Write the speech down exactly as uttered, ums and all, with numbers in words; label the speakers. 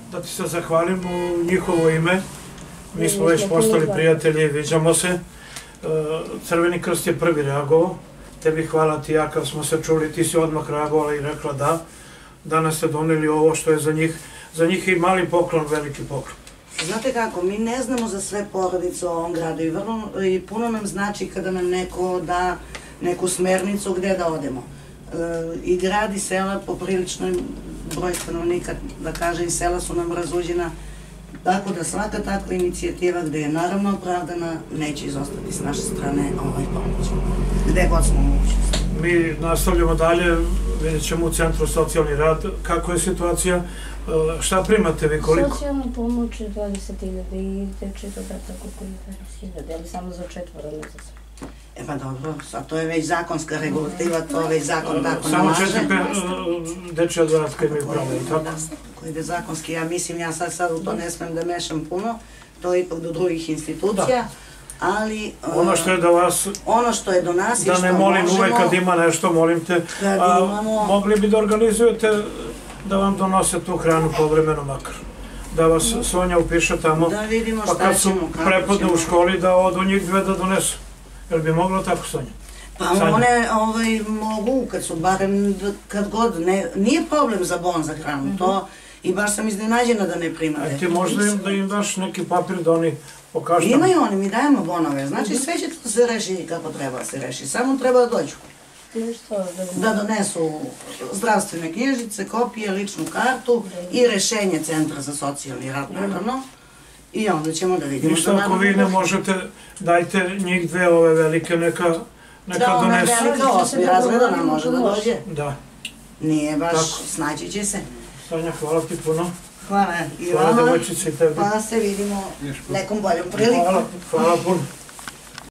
Speaker 1: da ti se zahvalim u njihovo ime. Mi smo već postali prijatelji, viđamo se. Crveni krst je prvi reagovao. Tebi hvala ti, ja kad smo se čuli, ti si odmah reagovala i rekla da. Danas ste doneli ovo što je za njih, za njih i mali poklon, veliki poklon.
Speaker 2: Znate kako, mi ne znamo za sve porodice u ovom gradu i puno nam znači kada nam neko da neku smernicu gde da odemo. I grad i sela, poprilično broj stanovnika, da kaže, i sela su nam razuđena, tako da svaka takva inicijativa gde je naravno opravdana neće izostati s naše strane ovaj pomoć. Gde god smo mogućnosti.
Speaker 1: Mi nastavljamo dalje, vidjet ćemo u Centru socijalni rad. Kako je situacija? Šta primate vi, koliko?
Speaker 3: Socijalna pomoć je dvadeset hiljada i dečji dodatak oko dvadeset hiljada, ali samo za četvora, ne za sve.
Speaker 2: E pa dobro, sad to je već zakonska regulativa, to je već zakon tako
Speaker 1: Samo
Speaker 2: nalaže.
Speaker 1: četiri dečja dodatka imaju pravo, tako?
Speaker 2: Da, koji ide zakonski, ja mislim, ja sad sad u to ne smem da mešam puno, to je ipak do drugih institucija, ali...
Speaker 1: Ono što je do vas...
Speaker 2: Ono što je do nas i što možemo...
Speaker 1: Da ne molim uvek kad ima nešto, molim te, mogli bi da organizujete da vam donose tu hranu povremeno makar. Da vas Sonja upiše tamo, pa kad su prepodne u školi da odu njih dve da donesu. Jel bi moglo tako, Sonja?
Speaker 2: Pa one mogu, kad su barem, kad god, nije problem za bon za hranu, to i baš sam iznenađena da ne primate.
Speaker 1: A ti možda da im daš neki papir da oni pokažu?
Speaker 2: Imaju oni, mi dajemo bonove, znači sve će to se reši kako treba da se reši, samo treba da dođu. Da donesu zdravstvene knjižice, kopije, ličnu kartu i rešenje Centra za socijalni rad, naravno. I onda ćemo da vidimo.
Speaker 1: Ništa, ako vi ne možete, dajte njih dve ove velike, neka donesu.
Speaker 2: Da, ona velika osmi razreda nam može da dođe.
Speaker 1: Da.
Speaker 2: Nije baš, snaći će se.
Speaker 1: Sonja, hvala ti puno.
Speaker 2: Hvala i vama.
Speaker 1: Hvala devojčice i tebi.
Speaker 2: Pa se vidimo nekom boljom prilikom.
Speaker 1: Hvala puno.